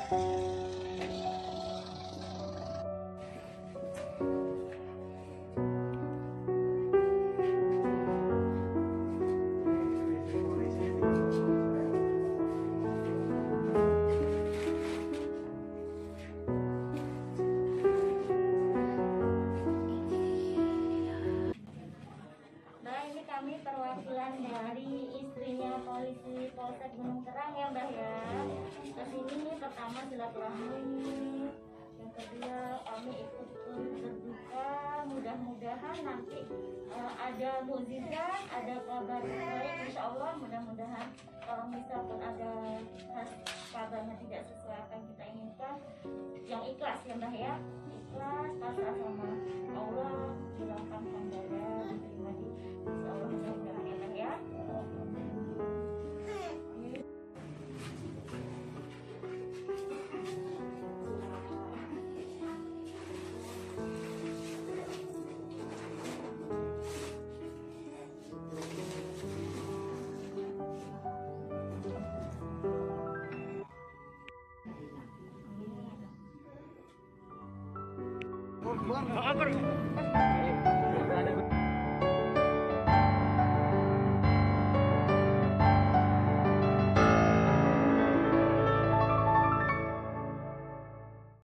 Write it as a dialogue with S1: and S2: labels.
S1: Kami perwakilan dari istrinya polisi Polsek Gunung Terang ya Mbak ya. Kesini pertama silaturahmi, yang kedua kami ikut berduka. Mudah-mudahan nanti ada mukjizat, ada kabar baik insya Allah. Mudah-mudahan kalau misalkan ada kabarnya tidak sesuai apa yang kita inginkan, yang ikhlas ya Mbak ya, ikhlas pasrah sama Allah, hilangkan hambara diterima di insya Allah mudah-mudahan ya Mbak ya.
S2: Akbar.